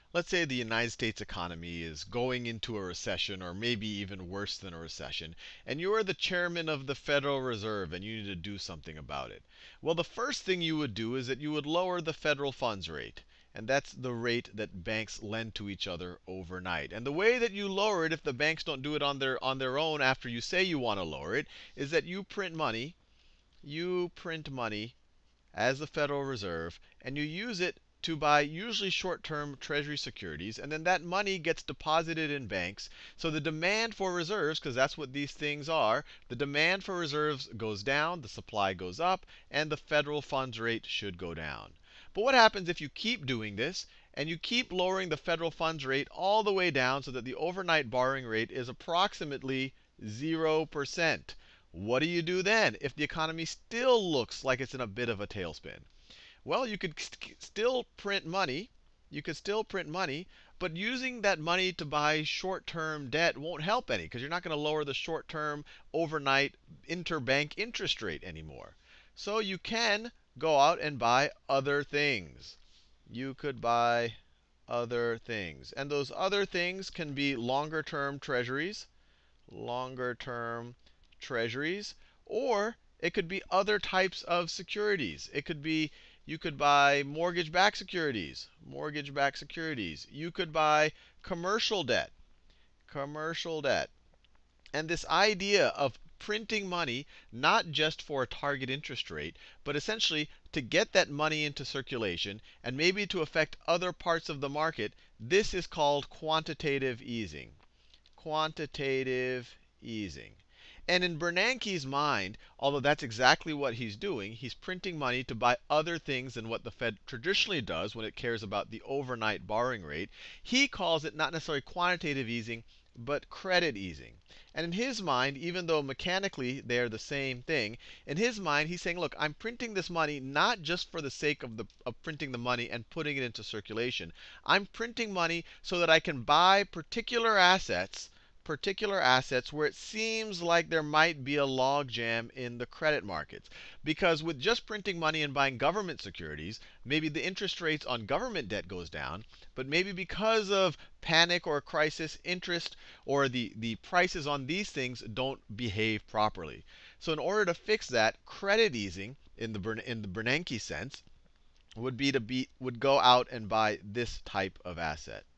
Let's say the United States economy is going into a recession, or maybe even worse than a recession, and you are the chairman of the Federal Reserve and you need to do something about it. Well, the first thing you would do is that you would lower the federal funds rate. And that's the rate that banks lend to each other overnight. And the way that you lower it, if the banks don't do it on their own after you say you want to lower it, is that you print money. You print money as the Federal Reserve, and you use it to buy usually short-term Treasury securities, and then that money gets deposited in banks. So the demand for reserves, because that's what these things are, the demand for reserves goes down, the supply goes up, and the federal funds rate should go down. But what happens if you keep doing this, and you keep lowering the federal funds rate all the way down so that the overnight borrowing rate is approximately 0%? What do you do then if the economy still looks like it's in a bit of a tailspin? Well, you could still print money. You could still print money, but using that money to buy short-term debt won't help any because you're not going to lower the short-term overnight interbank interest rate anymore. So you can go out and buy other things. You could buy other things. And those other things can be longer-term treasuries, longer-term treasuries, or it could be other types of securities. It could be you could buy mortgage-backed securities, mortgage-backed securities. You could buy commercial debt, commercial debt. And this idea of printing money, not just for a target interest rate, but essentially to get that money into circulation and maybe to affect other parts of the market, this is called quantitative easing. Quantitative easing. And in Bernanke's mind, although that's exactly what he's doing, he's printing money to buy other things than what the Fed traditionally does when it cares about the overnight borrowing rate. He calls it not necessarily quantitative easing, but credit easing. And in his mind, even though mechanically they're the same thing, in his mind he's saying, look, I'm printing this money not just for the sake of printing the money and putting it into circulation. I'm printing money so that I can buy particular assets where it seems like there might be a logjam in the credit markets. Because with just printing money and buying government securities, maybe the interest rates on government debt goes down, but maybe because of panic or crisis, interest or the prices on these things don't behave properly. So in order to fix that, credit easing in the Bernanke sense would go out and buy this type of asset.